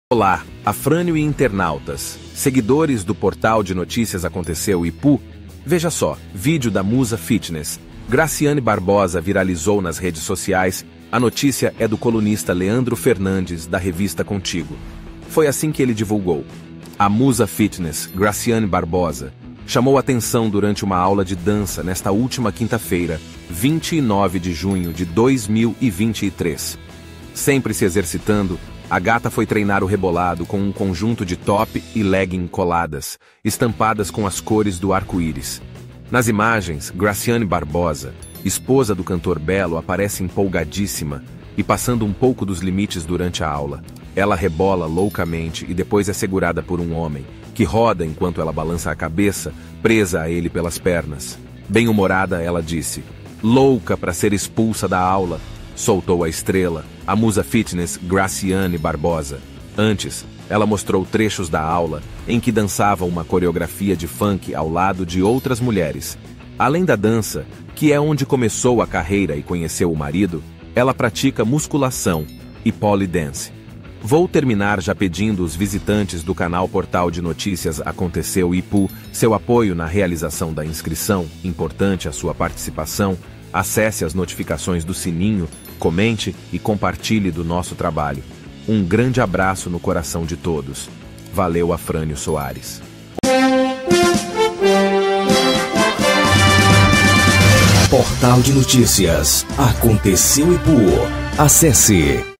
Olá, Afrânio e internautas, seguidores do portal de notícias Aconteceu Ipu. Veja só, vídeo da Musa Fitness. Graciane Barbosa viralizou nas redes sociais. A notícia é do colunista Leandro Fernandes, da revista Contigo. Foi assim que ele divulgou. A Musa Fitness, Graciane Barbosa, chamou atenção durante uma aula de dança nesta última quinta-feira, 29 de junho de 2023. Sempre se exercitando, a gata foi treinar o rebolado com um conjunto de top e legging coladas, estampadas com as cores do arco-íris. Nas imagens, Graciane Barbosa, esposa do cantor Belo, aparece empolgadíssima e passando um pouco dos limites durante a aula. Ela rebola loucamente e depois é segurada por um homem, que roda enquanto ela balança a cabeça, presa a ele pelas pernas. Bem-humorada, ela disse: "Louca para ser expulsa da aula", soltou a estrela, a Musa Fitness Graciane Barbosa. Antes, ela mostrou trechos da aula em que dançava uma coreografia de funk ao lado de outras mulheres. Além da dança, que é onde começou a carreira e conheceu o marido, ela pratica musculação e pole dance. Vou terminar já pedindo os visitantes do canal Portal de Notícias Aconteceu Ipu seu apoio na realização da inscrição, importante a sua participação. Acesse as notificações do sininho, comente e compartilhe do nosso trabalho. Um grande abraço no coração de todos. Valeu, Afrânio Soares. Portal de Notícias Aconteceu Ipu. Acesse